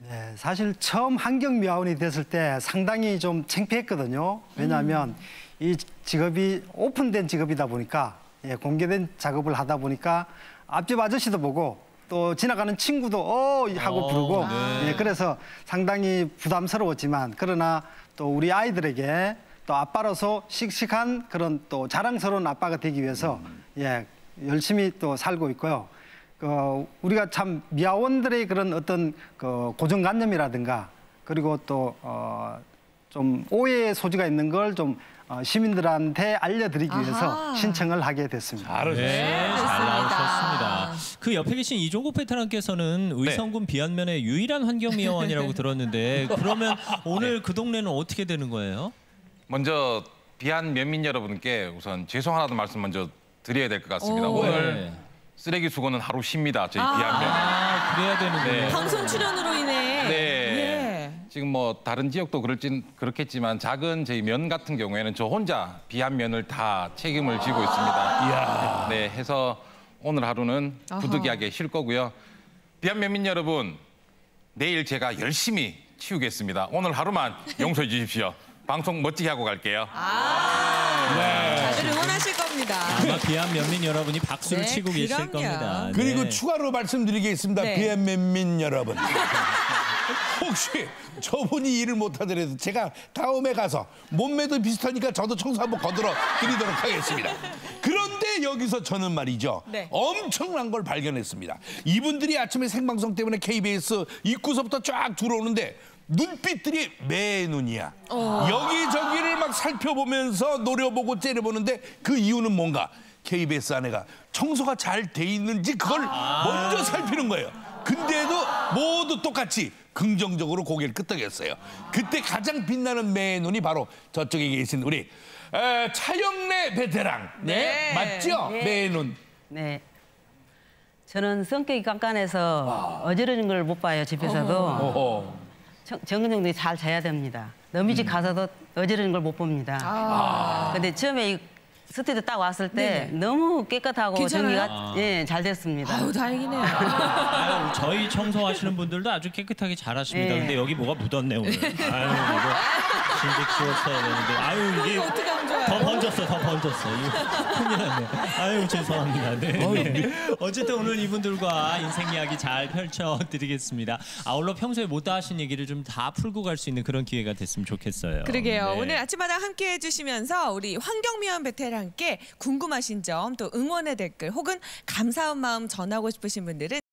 네, 사실 처음 환경미화원이 됐을 때 상당히 좀 창피했거든요. 왜냐하면 이 직업이 오픈된 직업이다 보니까 공개된 작업을 하다 보니까 앞집 아저씨도 보고 또 지나가는 친구도 하고 부르고 그래서 상당히 부담스러웠지만 그러나 또 우리 아이들에게 또 아빠로서 씩씩한 그런 또 자랑스러운 아빠가 되기 위해서 열심히 또 살고 있고요. 우리가 참 미화원들의 그런 어떤 고정관념이라든가 그리고 또 좀 오해의 소지가 있는 걸 좀 시민들한테 알려드리기 위해서 신청을 하게 됐습니다. 잘하셨습니다. 네, 잘 나오셨습니다. 그 옆에 계신 이종국 베테랑께서는 의성군 비안면의 유일한 환경미화원이라고 들었는데 그러면 오늘 그 동네는 어떻게 되는 거예요? 먼저 비안 면민 여러분께 우선 죄송하다는 말씀 먼저 드려야 될 것 같습니다. 오늘 쓰레기 수거는 하루 쉽니다. 저희 비안면. 그래야 되는데. 방송 출연으로 인해. 네. 지금 뭐 다른 지역도 그렇겠지만 작은 저희 면 같은 경우에는 저 혼자 비안면을 다 책임을 지고 있습니다. 이야. 네, 해서 오늘 하루는 부득이하게 쉴 거고요. 비안면민 여러분, 내일 제가 열심히 치우겠습니다. 오늘 하루만 용서해 주십시오. 방송 멋지게 하고 갈게요. 다들 응원하실 겁니다. 아마 비안면민 여러분이 박수를 치고 계실 그럼요. 겁니다. 그리고 네. 추가로 말씀드리겠습니다. 네. 비안면민 여러분. 혹시 저분이 일을 못하더라도 제가 다음에 가서 몸매도 비슷하니까 저도 청소 한번 거들어 드리도록 하겠습니다. 그런데 여기서 저는 말이죠. 엄청난 걸 발견했습니다. 이분들이 아침에 생방송 때문에 KBS 입구서부터 쫙 들어오는데 눈빛들이 매 눈이야. 여기저기를 막 살펴보면서 노려보고 째려보는데 그 이유는 뭔가? KBS 아내가 청소가 잘 돼 있는지 그걸 먼저 살피는 거예요. 근데도 모두 똑같이 긍정적으로 고개를 끄덕였어요. 그때 가장 빛나는 매 눈이 바로 저쪽에 계신 우리 차영래 베테랑. 맞죠? 매 눈. 네. 저는 성격이 깐깐해서 어지러진 걸 못 봐요, 집에서도. 정근정도 잘 자야 됩니다. 너희 집 가서도 어지러진 걸 못 봅니다. 근데 처음에 이 스튜디오 딱 왔을 때 너무 깨끗하고 괜찮아요? 정리가 잘 됐습니다. 아유, 다행이네요. 아유, 저희 청소하시는 분들도 아주 깨끗하게 잘하십니다. 근데 여기 뭐가 묻었네 오늘. 아유 이거 진즉 치웠어야 되는데. 아유 이게 어떻게 하면 좋아요? 더 번졌어. 이거 큰일 났네. 아유 죄송합니다. 네. 어쨌든 오늘 이분들과 인생 이야기 잘 펼쳐드리겠습니다. 아울러 평소에 못다 하신 얘기를 좀 다 풀고 갈 수 있는 그런 기회가 됐으면 좋겠어요. 그러게요. 네. 오늘 아침마당 함께 해주시면서 우리 환경미화원 베테랑께 궁금하신 점 또 응원의 댓글 혹은 감사한 마음 전하고 싶으신 분들은